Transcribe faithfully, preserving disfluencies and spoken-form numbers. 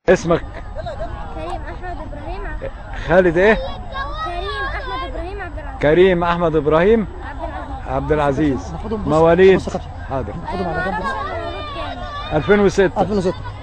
اسمك؟ كريم احمد ابراهيم عبد خالد ايه؟ كريم احمد ابراهيم عبد العزيز. كريم احمد ابراهيم عبد العزيز. عبد العزيز. مواليد؟ بص يا كابتن. حاضر. ناخدهم على جنب. مولود كام؟ ألفين وستة. ألفين وستة.